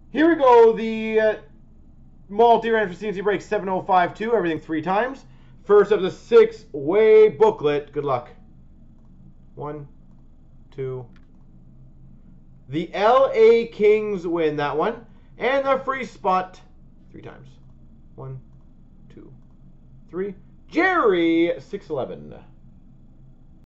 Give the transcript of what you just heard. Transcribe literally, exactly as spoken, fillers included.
Here we go. The uh, multi random for C and C break seven oh five two. Everything three times. First of the six-way booklet. Good luck. One, two. The L A Kings win that one. And the free spot three times. One, two, three. Jerry, six eleven.